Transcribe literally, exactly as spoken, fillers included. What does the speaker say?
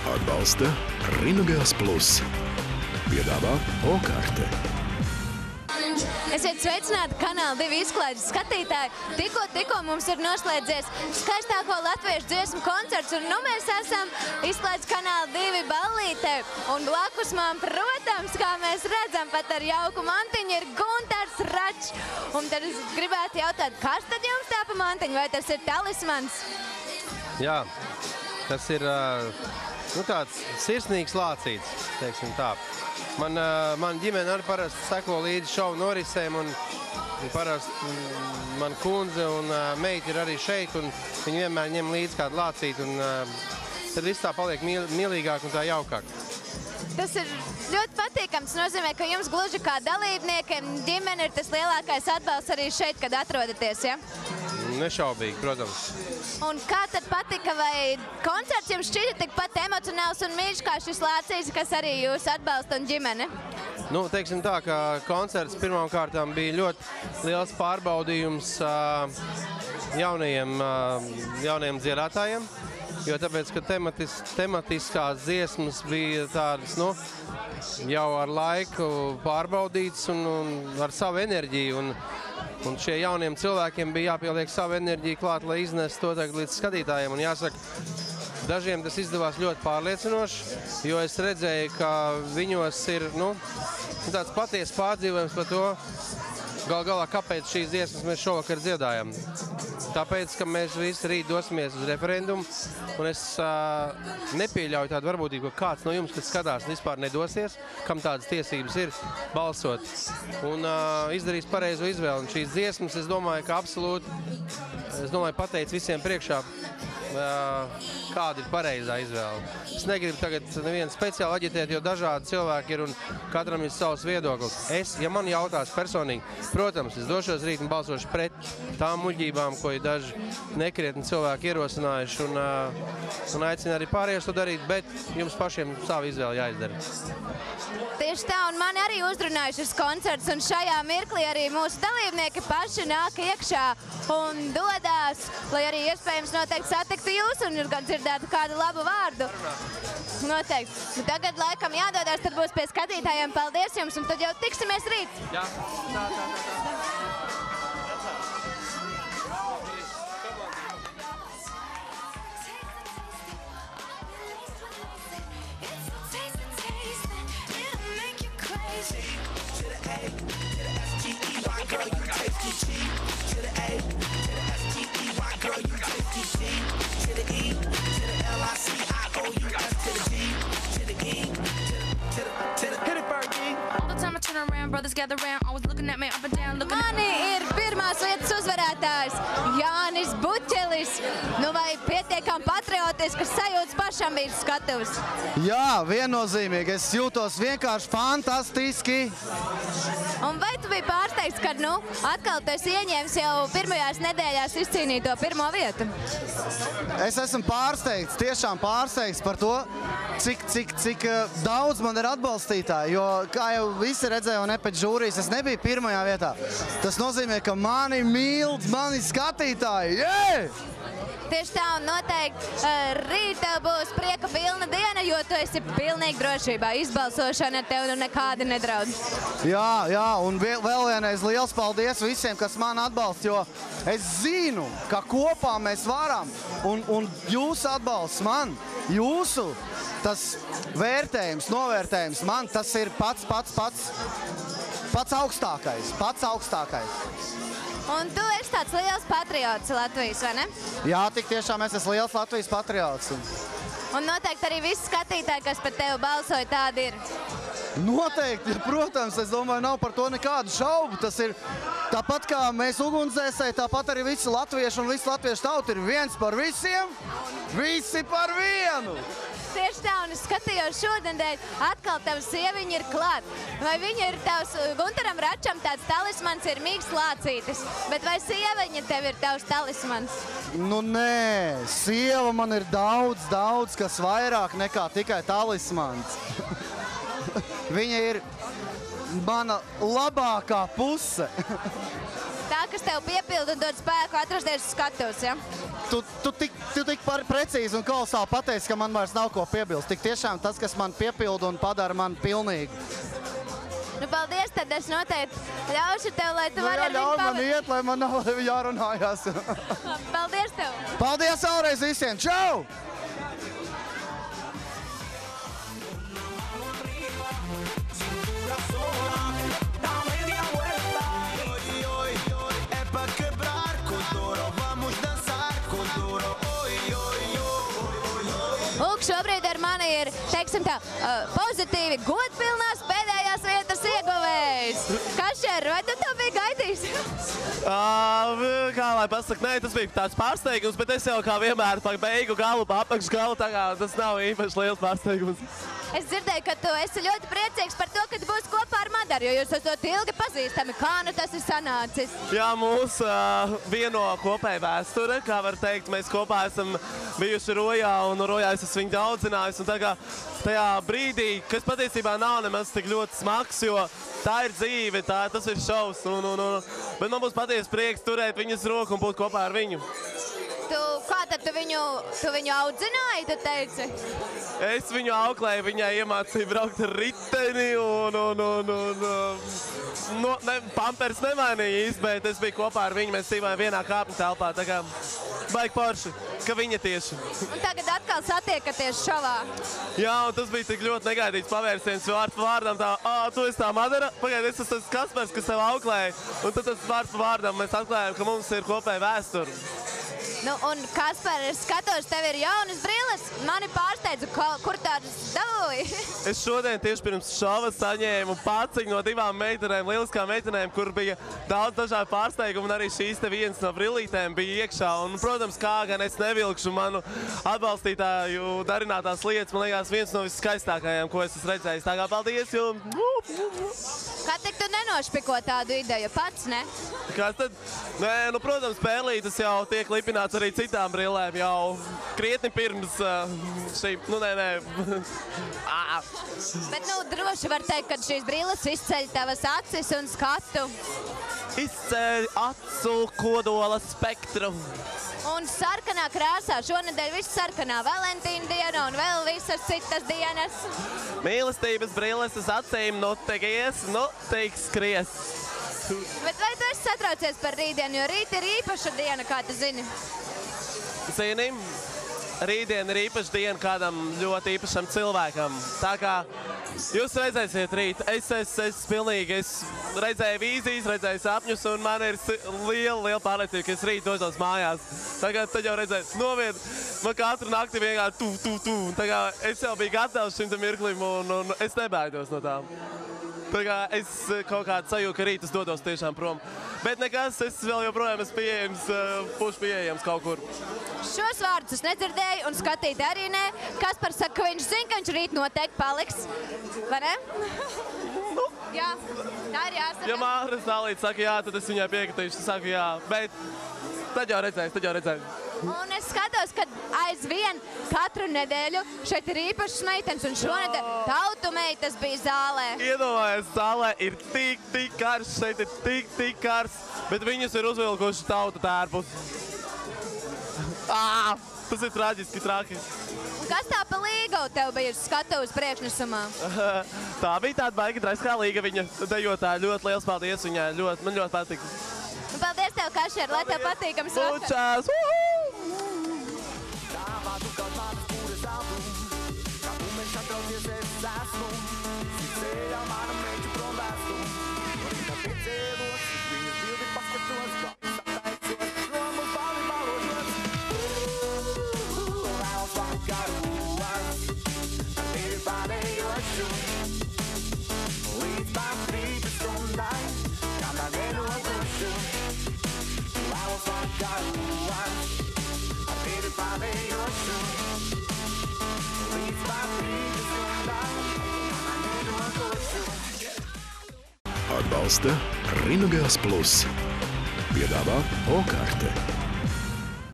Atbalsta Rinogels Plus. Piedāvā O-karte. Esiet sveicināti kanāla divi izklaides skatītāji. Tikko, tikko mums ir noslēdzies skaistāko latviešu dziesmu koncerts, un nu mēs esam izklaides kanāla divi ballītē. Un blakus man, protams, kā mēs redzam, pat ar jauku mantiņu ir Guntars Račs. Un tad es gribētu jautāt, kas tad jums tā pa mantiņu, vai tas ir talismans? Jā, tas ir nu, tāds sirsnīgs lācīts, teiksim tā. Man, man ģimene arī parasti seko līdzi šovu norisēm, un parasti man kundze un meita ir arī šeit, un viņi vienmēr ņem līdzi kādu lācītu, un tad viss tā paliek mīl, mīlīgāk un tā jaukāk. Tas ir ļoti patīkams. Tas nozīmē, ka jums gluži kā dalībniekiem ģimene ir tas lielākais atbalsts arī šeit, kad atrodaties, ja? Nešaubīgi, protams. Un kā tad patika, vai koncerts jums šķita tikpat emocionāls un mīļš kā šis lācīts, kas arī jūs atbalsta un ģimene? Nu, teiksim tā, ka koncerts pirmām kārtām bija ļoti liels pārbaudījums jaunajiem, jaunajiem dziedātājiem, jo tāpēc, ka tematis, tematiskās dziesmas bija tādas, nu, jau ar laiku pārbaudītas un, un ar savu enerģiju. Un, Un šie jauniem cilvēkiem bija jāpieliek savu enerģiju klāt, lai iznestu to tagad līdz skatītājiem. Un jāsaka, dažiem tas izdevās ļoti pārliecinoši, jo es redzēju, ka viņos ir nu, tāds patiesas pārdzīvojums par to, gal galā, kāpēc šīs dziesmas mēs šovakar dziedājam. Tāpēc, ka mēs visi rīt dosimies uz referendumu, un es uh, nepieļauju tādu varbūtību, ka kāds no jums, kas skatās, vispār nedosies, kam tādas tiesības ir balsot, un uh, izdarīs pareizo izvēli. Un šīs dziesmas, es domāju, ka absolūti, es domāju, pateic visiem priekšā, uh, kāda ir pareizā izvēle. Es negribu tagad nevienu speciāli aģitēt, jo dažādi cilvēki ir un katram ir savs viedoklis. Es, ja man jautās personīgi, protams, es došos rīt un balsošu pret tām muļķībām, ko ir daži nekrietni cilvēki ierosinājuši un, uh, un aicina arī pārējos to darīt, bet jums pašiem savu izvēli jāizdara. Tieši tā, un mani arī uzrunāja šis koncerts, un šajā mirklī arī mūsu dalībnieki paši nāk iekšā un dodās, lai arī iespējams noteikti satiktu jūs un ir gan dzirdētu kādu labu vārdu. Noteikti. Tagad laikam jādodās, tad būs pie skatītājiem. Paldies jums, un tad jau tiksimies rīt. Jā, tā, tā, tā, tā. Mani ir pirmās vietas uzvarētājs Jānis Buķelis. Nu vai pietiekam patriotiskas sajūtas pašam bija skatuvs? Jā, viennozīmīgi. Es jūtos vienkārši fantastiski. Un vai tu biji pārsteigts, kad nu atkal tu esi ieņēmis jau pirmajās nedēļās izcīnīto pirmo vietu? Es esmu pārsteigts, tiešām pārsteigts par to, cik, cik, cik daudz man ir atbalstītāji, jo, kā jau visi redzēja un ne pēc žūrijas, es nebiju pirmajā vietā. Tas nozīmē, ka mani mīl, mani skatītāji. Yeah! Tieši tā, un noteikti rīta būs prieka pilna diena, jo tu esi pilnīgi drošībā. Izbalsošana ar tevi nekādi nedraud. Jā, jā, un vēl vienreiz liels paldies visiem, kas man atbalsta, jo es zinu, ka kopā mēs varam, un, un jūsu atbalsts man, jūsu tas vērtējums, novērtējums man, tas ir pats, pats, pats, pats augstākais, pats augstākais. Un tu esi tāds liels patriots Latvijas, vai ne? Jā, tik tiešām es esmu liels Latvijas patriots. Un noteikti arī visi skatītāji, kas par tevi balsoja, tādi ir. Noteikti, protams, es domāju, nav par to nekādu šaubu. Tas ir tāpat kā mēs ugunsdzēsēji, tāpat arī visi latvieši un visi latviešu tauti ir viens par visiem, visi par vienu. Tieši tā, un es skatījos šodien, atkal tavs sieviņa ir klāt. Vai viņa ir tavs, Guntaram Račam tāds talismans ir mīgs lācītis, bet vai sieviņa tev ir tavs talismans? Nu nē, sieva man ir daudz, daudz, kas vairāk nekā tikai talismans. Viņa ir mana labākā puse. Tā, kas tev piepilda un dod spēku atrasties uz skatuves, ja? tu, tu tik, tu tik par, precīzi un kolosāli pateici, ka man vairs nav ko piebilst. Tik tiešām tas, kas man piepilda un padara man pilnīgi. Nu, paldies, tad es noteikti ļaušu tev, lai tu Nu, vari jā, ar viņu ļauj man pavadīt. iet, lai man nav jārunājās. Paldies tev! Paldies vēlreiz visiem! Čau! Lūk, šobrīd ar mani ir, teiksim tā, pozitīvi godpilnās pēdējās vietas ieguvējs. Kašer, vai tu to biji gaidījis? Uh, kā lai pasaka, nē, tas bija tāds pārsteigums, bet es jau kā vienmēr pa beigu galu, pa apakšu galu, tā kā tas nav īpaši liels pārsteigums. Es dzirdēju, ka tu esi ļoti priecīgs par to, ka tu būsi kopā ar Madaru, jo jūs esat ilgi pazīstami. Kā nu tas ir sanācis? Jā, mūs uh, vieno kopēja vēsture, kā var teikt, mēs kopā esam bijuši Rojā, un Rojā es esmu viņu daudzinājis, un tā kā tajā brīdī, kas patiesībā nav nemaz tik ļoti smags, jo tā ir dzīve, tā, tas ir šovs, un, un, un, bet man būs patiesi prieks turēt viņas roku un būt kopā ar viņu. Tu, kā tad tu viņu, tu viņu audzināji, tu teici? Es viņu auklēju, viņai iemācīju braukt ar riteni, un, un, un, un, un no, ne, pampers nemainīja īsti, bet es biju kopā ar viņu, mēs dzīvojam vienā kāpņu telpā, tā kā baigi porši, ka viņa tieši. Un tagad atkal satiekaties šovā. Jā, un tas bija tik ļoti negaidīts pavērsiens, jo vārds pa vārdam tā, ā, tu esi tā Madara, pagaid, es esmu tas Kaspars, kas tev auklēja, un tad tas vārds pa vārdam mēs atklājām, ka mums ir kopēja vēsture. Nu, un Kaspar, es skatos, tev ir jaunas brilles. Mani pārsteidzu, kur tādas dabūji? Es šodien tieši pirms šova saņēmu paciņu no divām meitenēm, lieliskām meitenēm, kur bija daudz dažādu pārsteigumu, un arī šīs te viens no brillītēm bija iekšā. Un, protams, kā gan es nevilkšu manu atbalstītāju darinātās lietas, man liekas, viens no viskaistākajiem, ko es esmu redzējis. Tā kā paldies, jo... Kā tik tu nenošpiko tādu ideju pats, ne? Kas tad? Nē, nu, protams, pērlītes jau tiek lipināts arī citām brillēm jau krietni pirms šīm, nu, nē, nē. Bet, nu, droši var teikt, ka šīs brilles izceļ tavas acis un skatu. Izceļ acu kodola spektru. Un sarkanā krāsā, šonedēļ viss sarkanā, Valentīna diena un vēl visas citas dienas. Mīlestības brilles uz acīm, nu, teik ies, nu, teik skries. Bet vai tu esi satraucies par rītdienu, jo rīt ir īpaša diena, kā tu zini? Zini, rītdien ir īpaša diena kādam ļoti īpašam cilvēkam. Tā kā jūs redzēsiet rīt, es esmu es pilnīgi, es redzēju vīzijas, redzēju sapņus, un man ir liela, liela pārliecība, ka es rīt došos mājās. Tagad tad jau redzēt, noviet, man katru nakti vienkārši tu, tu, tu. Tā kā es jau biju gatavs šim mirklim, un, un es nebaidos no tām. Tā kā es kaut kādu sajūtu, ka rīt es dodos tiešām prom. Bet nekas, es vēl joprojām esmu pieejams, puši pieejams kaut kur. Šos vārdus es nedzirdēju un skatīt arī ne. Kaspars saka, ka viņš zina, ka viņš rīt noteikti paliks. Vai ne? Nu, jā, tā ir jāsaka. Ja Māras Nālīte saka jā, tad es viņai piekritīšu, es saku jā. Bet tad jau redzēs, tad jau redzēs. Un es skatos, ka aizvien katru nedēļu šeit ir īpašas meitenes, un šonedēļ tautu meitas bija zālē. Iedomājies, zālē ir tik, tik karš, šeit ir tik, tik karš, bet viņus ir uzvilkuši tautu tērpus. Ā, tas ir traģiski traki. Un kas tā pa līgavu tev bija skatuves priekšnesumā? Tā bija tāda baigi draiskā līga viņa dejotāja. Ļoti liels paldies viņai, ļoti, man ļoti patika. Un paldies tev, Kašer, lai tev patīkams vakar. Pučās! Atbalsta Rīnogās Plus. Piedāvā O-karte.